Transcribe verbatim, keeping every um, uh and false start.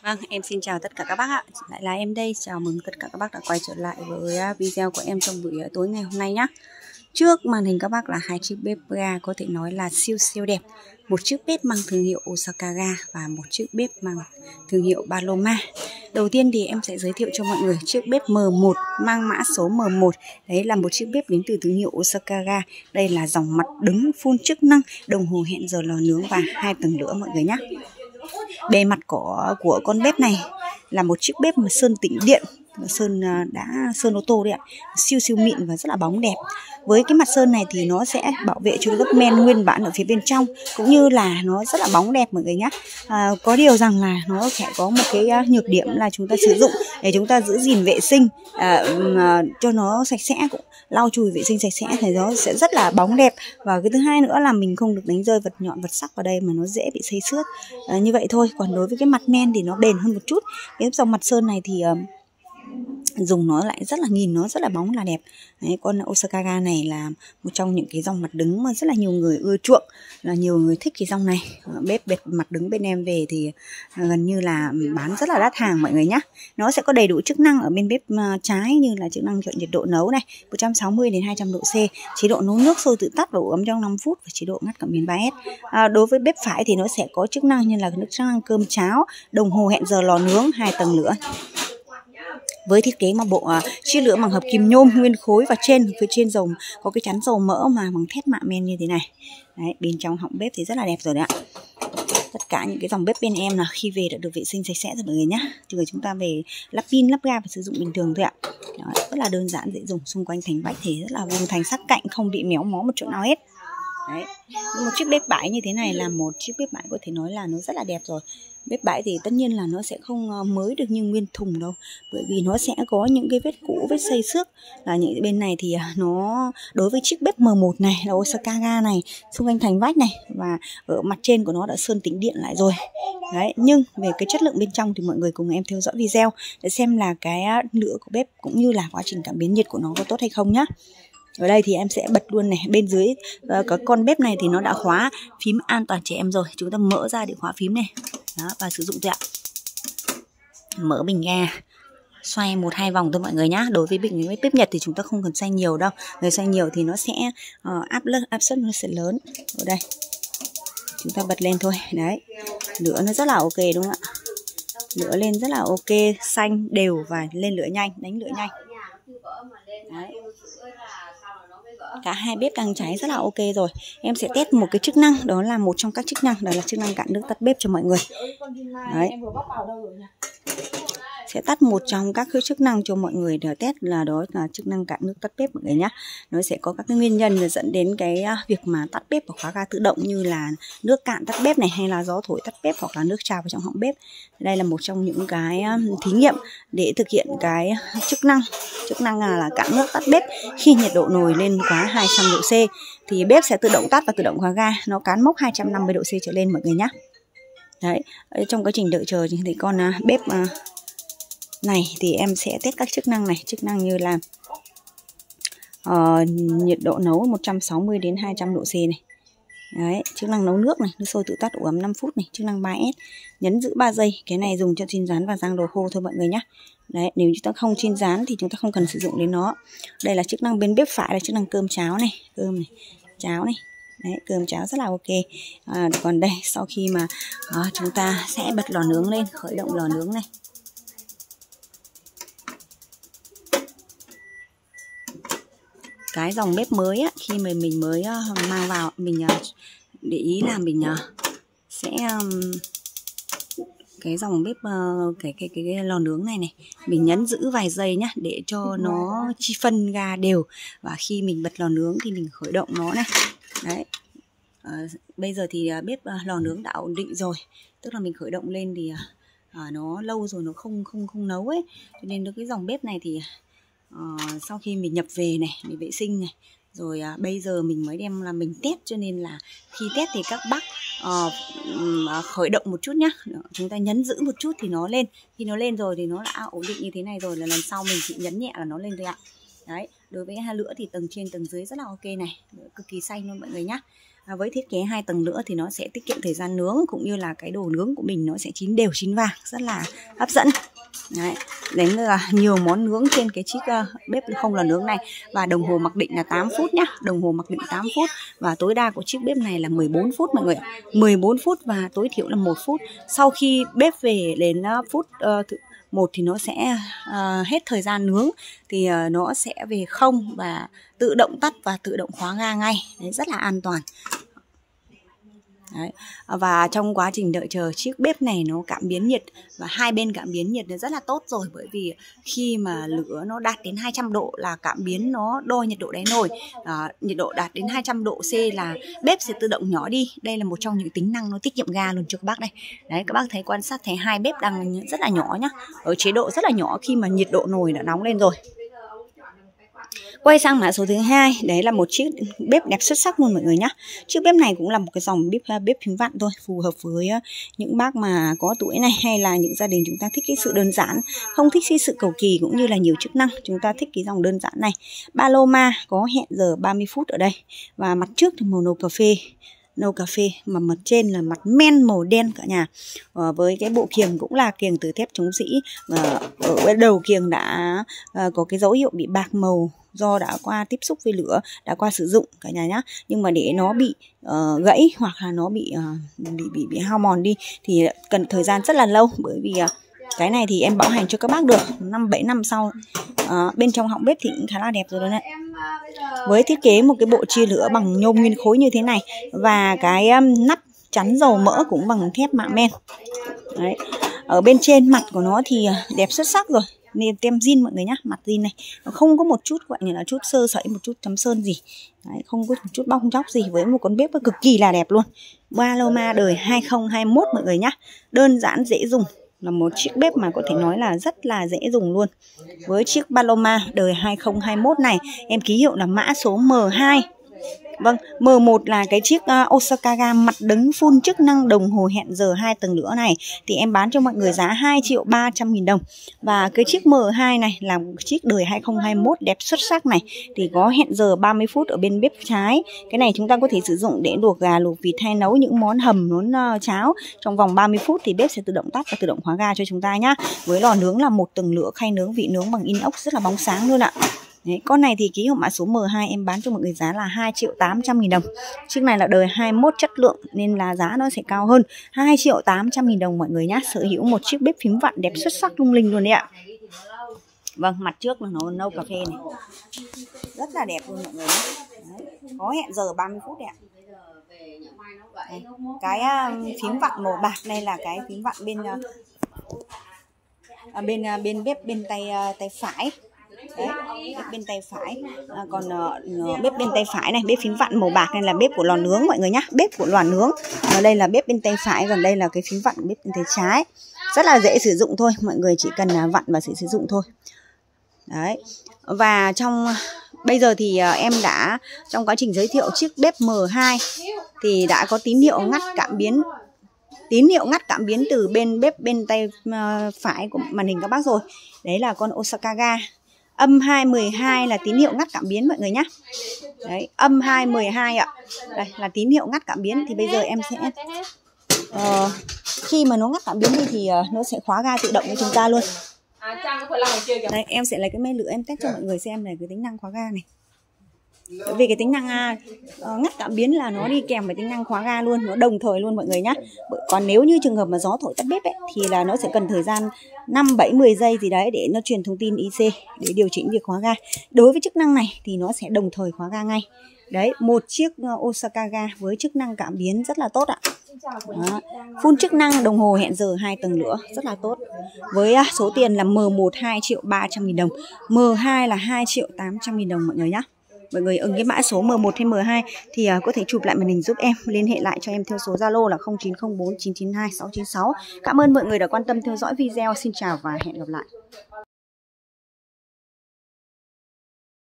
Vâng, em xin chào tất cả các bác ạ. Lại là em đây, chào mừng tất cả các bác đã quay trở lại với video của em trong buổi tối ngày hôm nay nhé. Trước màn hình các bác là hai chiếc bếp ga có thể nói là siêu siêu đẹp. Một chiếc bếp mang thương hiệu Osaka Ga và một chiếc bếp mang thương hiệu Paloma. Đầu tiên thì em sẽ giới thiệu cho mọi người chiếc bếp M một mang mã số M một. Đấy là một chiếc bếp đến từ thương hiệu Osaka Ga. Đây là dòng mặt đứng full chức năng, đồng hồ hẹn giờ lò nướng và hai tầng lửa mọi người nhé. Bề mặt của của con bếp này là một chiếc bếp mà sơn tĩnh điện, sơn đã sơn ô tô đấy ạ, siêu siêu mịn và rất là bóng đẹp. Với cái mặt sơn này thì nó sẽ bảo vệ cho lớp men nguyên bản ở phía bên trong, cũng như là nó rất là bóng đẹp mọi người nhé. À, có điều rằng là nó sẽ có một cái nhược điểm là chúng ta sử dụng để chúng ta giữ gìn vệ sinh à, à, cho nó sạch sẽ, cũng lau chùi vệ sinh sạch sẽ thì nó sẽ rất là bóng đẹp. Và cái thứ hai nữa là mình không được đánh rơi vật nhọn vật sắc vào đây mà nó dễ bị xây xước à, như vậy thôi. Còn đối với cái mặt men thì nó bền hơn một chút. Cái dòng mặt sơn này thì uh, dùng nó lại rất là nhìn nó rất là bóng là đẹp. Đấy, con Osaka Ga này là một trong những cái dòng mặt đứng mà rất là nhiều người ưa chuộng, là nhiều người thích cái dòng này. Bếp bếp mặt đứng bên em về thì gần như là bán rất là đắt hàng mọi người nhé. Nó sẽ có đầy đủ chức năng ở bên bếp trái, như là chức năng chọn nhiệt độ nấu này, một trăm sáu mươi đến hai trăm độ C, chế độ nấu nước sôi tự tắt và ủ ấm trong năm phút, và chế độ ngắt cảm biến ba S. À, đối với bếp phải thì nó sẽ có chức năng như là chức năng cơm cháo, đồng hồ hẹn giờ lò nướng, hai tầng lửa. Với thiết kế mà bộ uh, chiếc lửa bằng hợp kim nhôm nguyên khối, và trên phía trên dầu có cái chắn dầu mỡ mà bằng thép mạ men như thế này. Đấy, bên trong họng bếp thì rất là đẹp rồi đấy ạ. Tất cả những cái dòng bếp bên em là khi về đã được vệ sinh sạch sẽ rồi mọi người nhé. Chứ chúng ta về lắp pin lắp ga và sử dụng bình thường thôi ạ. Đó, rất là đơn giản dễ dùng. Xung quanh thành vách thì rất là vuông thành sắc cạnh, không bị méo mó một chỗ nào hết. Đấy, một chiếc bếp bãi như thế này là một chiếc bếp bãi có thể nói là nó rất là đẹp rồi. Bếp bãi thì tất nhiên là nó sẽ không mới được như nguyên thùng đâu, bởi vì nó sẽ có những cái vết cũ, vết xây xước. Là những bên này thì nó đối với chiếc bếp M một này là Osaka Ga này, xung quanh thành vách này và ở mặt trên của nó đã sơn tĩnh điện lại rồi. Đấy, nhưng về cái chất lượng bên trong thì mọi người cùng em theo dõi video để xem là cái lửa của bếp cũng như là quá trình cảm biến nhiệt của nó có tốt hay không nhá. Ở đây thì em sẽ bật luôn này, bên dưới uh, cái con bếp này thì nó đã khóa phím an toàn trẻ em rồi. Chúng ta mở ra để khóa phím này. Đó, và sử dụng thôi ạ. Mở bình ga, xoay một hai vòng thôi mọi người nhá. Đối với bình với bếp Nhật thì chúng ta không cần xoay nhiều đâu. Người xoay nhiều thì nó sẽ uh, áp lực áp suất nó sẽ lớn. Ở đây chúng ta bật lên thôi. Đấy, lửa nó rất là ok đúng không ạ? Lửa lên rất là ok, xanh đều và lên lửa nhanh, đánh lửa nhanh. Đấy. Cả hai bếp đang cháy rất là ok rồi. Em sẽ test một cái chức năng, đó là một trong các chức năng, đó là chức năng cạn nước tắt bếp cho mọi người. Đấy. Sẽ tắt một trong các cái chức năng cho mọi người để test, là đó là chức năng cạn nước tắt bếp mọi người nhé. Nó sẽ có các cái nguyên nhân dẫn đến cái việc mà tắt bếp và khóa ga tự động, như là nước cạn tắt bếp này, hay là gió thổi tắt bếp, hoặc là nước trào vào trong họng bếp. Đây là một trong những cái thí nghiệm để thực hiện cái chức năng chức năng là, là cạn nước tắt bếp. Khi nhiệt độ nồi lên quá hai trăm độ C thì bếp sẽ tự động tắt và tự động khóa ga. Nó cán mốc hai trăm năm mươi độ C trở lên mọi người nhé. Đấy, trong quá trình đợi chờ thì con bếp này thì em sẽ test các chức năng này, chức năng như là uh, nhiệt độ nấu một trăm sáu mươi đến hai trăm độ C này. Đấy, chức năng nấu nước này, nước sôi tự tắt ủ ấm năm phút này, chức năng ba S, nhấn giữ ba giây. Cái này dùng cho chiên rán và rang đồ khô thôi mọi người nhé. Đấy, nếu chúng ta không chiên rán thì chúng ta không cần sử dụng đến nó. Đây là chức năng bên bếp phải, là chức năng cơm cháo này, cơm này, cháo này. Đấy, cơm cháo rất là ok. À, còn đây sau khi mà à, chúng ta sẽ bật lò nướng lên, khởi động lò nướng này. Cái dòng bếp mới á, khi mà mình mới uh, mang vào, mình uh, để ý là mình uh, sẽ um, cái dòng bếp uh, cái, cái cái cái lò nướng này này, mình nhấn giữ vài giây nhá, để cho nó chi phân ga đều, và khi mình bật lò nướng thì mình khởi động nó này. Đấy, uh, bây giờ thì uh, bếp uh, lò nướng đã ổn định rồi, tức là mình khởi động lên thì uh, uh, nó lâu rồi nó không không không nấu ấy, cho nên cái dòng bếp này thì Uh, sau khi mình nhập về này, mình vệ sinh này, rồi uh, bây giờ mình mới đem là mình test, cho nên là khi test thì các bác uh, uh, khởi động một chút nhá. Chúng ta nhấn giữ một chút thì nó lên. Khi nó lên rồi thì nó đã ổn định như thế này rồi, là lần sau mình chỉ nhấn nhẹ là nó lên thôi ạ. Đấy, đối với hai lửa thì tầng trên tầng dưới rất là ok này, lửa cực kỳ xanh luôn mọi người nhá. À, với thiết kế hai tầng nữa thì nó sẽ tiết kiệm thời gian nướng, cũng như là cái đồ nướng của mình nó sẽ chín đều chín vàng, rất là hấp dẫn. Đấy, đấy là nhiều món nướng trên cái chiếc uh, bếp không lò nướng này. Và đồng hồ mặc định là tám phút nhá, đồng hồ mặc định tám phút. Và tối đa của chiếc bếp này là mười bốn phút mọi người, mười bốn phút và tối thiểu là một phút. Sau khi bếp về đến uh, phút uh, một thì nó sẽ uh, hết thời gian nướng, thì uh, nó sẽ về không và tự động tắt và tự động khóa ga ngay. Đấy, rất là an toàn. Đấy. Và trong quá trình đợi chờ, chiếc bếp này nó cảm biến nhiệt, và hai bên cảm biến nhiệt nó rất là tốt rồi, bởi vì khi mà lửa nó đạt đến hai trăm độ là cảm biến nó đo nhiệt độ đáy nồi. À, nhiệt độ đạt đến hai trăm độ C là bếp sẽ tự động nhỏ đi. Đây là một trong những tính năng nó tiết kiệm ga luôn cho các bác đây. Đấy, các bác thấy, quan sát thấy hai bếp đang rất là nhỏ nhá, ở chế độ rất là nhỏ khi mà nhiệt độ nồi đã nóng lên rồi. Quay sang mã số thứ hai, đấy là một chiếc bếp đẹp xuất sắc luôn mọi người nhá. Chiếc bếp này cũng là một cái dòng bếp bếp phím vặn thôi, phù hợp với những bác mà có tuổi này, hay là những gia đình chúng ta thích cái sự đơn giản, không thích cái sự cầu kỳ cũng như là nhiều chức năng, chúng ta thích cái dòng đơn giản này. Paloma có hẹn giờ ba mươi phút ở đây, và mặt trước thì màu nâu cà phê, nâu cà phê, mà mặt trên là mặt men màu đen cả nhà. À, với cái bộ kiềng cũng là kiềng từ thép chống rỉ, và ở đầu kiềng đã à, có cái dấu hiệu bị bạc màu do đã qua tiếp xúc với lửa, đã qua sử dụng cả nhà nhá. Nhưng mà để nó bị uh, gãy hoặc là nó bị, uh, bị bị bị hao mòn đi thì cần thời gian rất là lâu, bởi vì uh, cái này thì em bảo hành cho các bác được năm bảy năm sau. Uh, bên trong họng bếp thì cũng khá là đẹp rồi đấy. Với thiết kế một cái bộ chia lửa bằng nhôm nguyên khối như thế này, và cái um, nắp chắn dầu mỡ cũng bằng thép mạ men. Đấy. Ở bên trên mặt của nó thì đẹp xuất sắc rồi, nên tem zin mọi người nhá, mặt zin này nó không có một chút gọi như là chút sơ sẩy, một chút chấm sơn gì. Đấy, không có một chút bong chóc gì, với một con bếp cực kỳ là đẹp luôn. Paloma đời hai không hai mốt mọi người nhá, đơn giản dễ dùng, là một chiếc bếp mà có thể nói là rất là dễ dùng luôn. Với chiếc Paloma đời hai không hai mốt này, em ký hiệu là mã số M hai. Vâng, M một là cái chiếc uh, Osaka ga mặt đứng full chức năng đồng hồ hẹn giờ hai tầng lửa này, thì em bán cho mọi người giá hai triệu ba trăm nghìn đồng. Và cái chiếc M hai này là một chiếc đời hai không hai mốt đẹp xuất sắc này, thì có hẹn giờ ba mươi phút ở bên bếp trái. Cái này chúng ta có thể sử dụng để luộc gà, luộc vịt hay nấu những món hầm, món uh, cháo. Trong vòng ba mươi phút thì bếp sẽ tự động tắt và tự động khóa ga cho chúng ta nhá. Với lò nướng là một tầng lửa, khay nướng, vị nướng bằng inox rất là bóng sáng luôn ạ. Đấy, con này thì ký hiệu mã số M hai em bán cho mọi người giá là hai triệu tám trăm nghìn đồng. Chiếc này là đời hai mốt chất lượng nên là giá nó sẽ cao hơn, hai triệu tám trăm nghìn đồng mọi người nhá. Sở hữu một chiếc bếp phím vặn đẹp xuất sắc lung linh luôn đấy ạ. Vâng, mặt trước là nó nâu cà phê này, rất là đẹp luôn mọi người nhé. Đấy, có hẹn giờ ba mươi phút đấy ạ. Đây, cái uh, phím vặn màu bạc này là cái phím vặn bên uh, bên uh, bên bếp bên tay uh, tay phải. Đấy, bếp bên tay phải. À, còn uh, bếp bên tay phải này, bếp phím vặn màu bạc này là bếp của lò nướng mọi người nhá, bếp của lò nướng. Ở đây là bếp bên tay phải, còn đây là cái phím vặn bếp bên tay trái. Rất là dễ sử dụng thôi, mọi người chỉ cần uh, vặn và sẽ sử dụng thôi. Đấy. Và trong bây giờ thì uh, em đã trong quá trình giới thiệu chiếc bếp M hai thì đã có tín hiệu ngắt cảm biến tín hiệu ngắt cảm biến từ bên bếp bên tay uh, phải của màn hình các bác rồi. Đấy là con Osaka ga. Âm hai mười hai là tín hiệu ngắt cảm biến mọi người nhé. Đấy, âm hai mười hai ạ. Đây là tín hiệu ngắt cảm biến. Thì bây giờ em sẽ uh, khi mà nó ngắt cảm biến đi thì uh, nó sẽ khóa ga tự động cho chúng ta luôn. Đấy, em sẽ lấy cái me lửa em test cho mọi người xem này cái tính năng khóa ga này. Bởi vì cái tính năng uh, ngắt cảm biến là nó đi kèm với tính năng khóa ga luôn, nó đồng thời luôn mọi người nhé. Còn nếu như trường hợp mà gió thổi tắt bếp ấy, thì là nó sẽ cần thời gian năm bảy mười giây gì đấy để nó truyền thông tin i xê để điều chỉnh việc khóa ga. Đối với chức năng này thì nó sẽ đồng thời khóa ga ngay. Đấy, một chiếc uh, Osaka ga với chức năng cảm biến rất là tốt ạ. Đó. Full chức năng đồng hồ hẹn giờ hai tầng lửa rất là tốt. Với uh, số tiền là M một hai triệu ba trăm nghìn đồng, M hai là hai triệu tám trăm nghìn đồng mọi người nhé. Mọi người ứng cái mã số M một hay M hai thì uh, có thể chụp lại màn hình giúp em, liên hệ lại cho em theo số Zalo là không chín không bốn chín chín hai sáu chín sáu. Cảm ơn mọi người đã quan tâm theo dõi video. Xin chào và hẹn gặp lại.